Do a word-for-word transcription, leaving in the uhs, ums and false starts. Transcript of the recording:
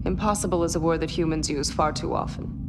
Impossible is a word that humans use far too often.